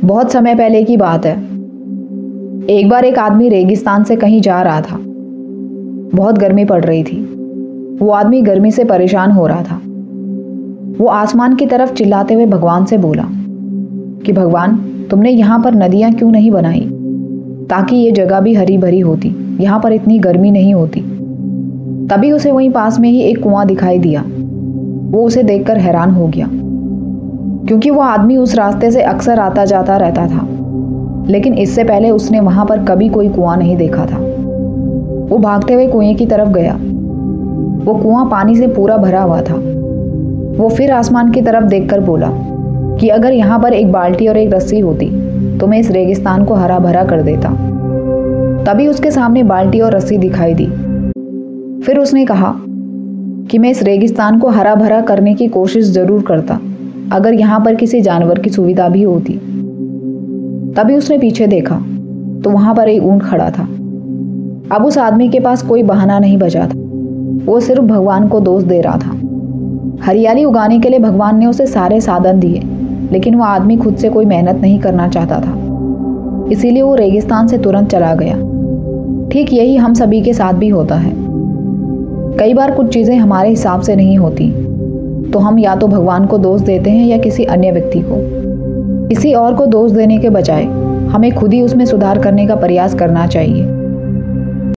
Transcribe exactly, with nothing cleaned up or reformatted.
बहुत समय पहले की बात है। एक बार एक आदमी रेगिस्तान से कहीं जा रहा था। बहुत गर्मी पड़ रही थी। वो आदमी गर्मी से परेशान हो रहा था। वो आसमान की तरफ चिल्लाते हुए भगवान से बोला कि भगवान, तुमने यहाँ पर नदियाँ क्यों नहीं बनाई ताकि ये जगह भी हरी भरी होती, यहाँ पर इतनी गर्मी नहीं होती। तभी उसे वहीं पास में ही एक कुआं दिखाई दिया। वो उसे देखकर हैरान हो गया, क्योंकि वो आदमी उस रास्ते से अक्सर आता जाता रहता था, लेकिन इससे पहले उसने वहां पर कभी कोई कुआं नहीं देखा था। वो भागते हुए कुएं की तरफ गया। वो कुआं पानी से पूरा भरा हुआ था। वो फिर आसमान की तरफ देखकर बोला कि अगर यहाँ पर एक बाल्टी और एक रस्सी होती तो मैं इस रेगिस्तान को हरा भरा कर देता। तभी उसके सामने बाल्टी और रस्सी दिखाई दी। फिर उसने कहा कि मैं इस रेगिस्तान को हरा भरा करने की कोशिश जरूर करता अगर यहाँ पर किसी जानवर की सुविधा भी होती। तभी उसने पीछे देखा तो वहां पर एक ऊंट खड़ा था। अब उस आदमी के पास कोई बहाना नहीं बचा था। वो सिर्फ भगवान को दोष दे रहा था। हरियाली उगाने के लिए भगवान ने उसे सारे साधन दिए, लेकिन वो आदमी खुद से कोई मेहनत नहीं करना चाहता था। इसीलिए वो रेगिस्तान से तुरंत चला गया। ठीक यही हम सभी के साथ भी होता है। कई बार कुछ चीजें हमारे हिसाब से नहीं होती तो हम या तो भगवान को दोष देते हैं या किसी अन्य व्यक्ति को। किसी और को दोष देने के बजाय हमें खुद ही उसमें सुधार करने का प्रयास करना चाहिए।